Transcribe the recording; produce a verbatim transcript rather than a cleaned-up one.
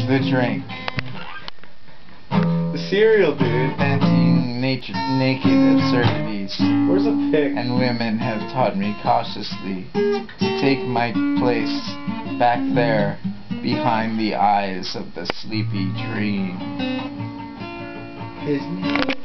the drink. The cereal, dude. Fancying nature, naked absurdities. Where's a pick? And women have taught me cautiously to take my place back there behind the eyes of the sleepy dream. His name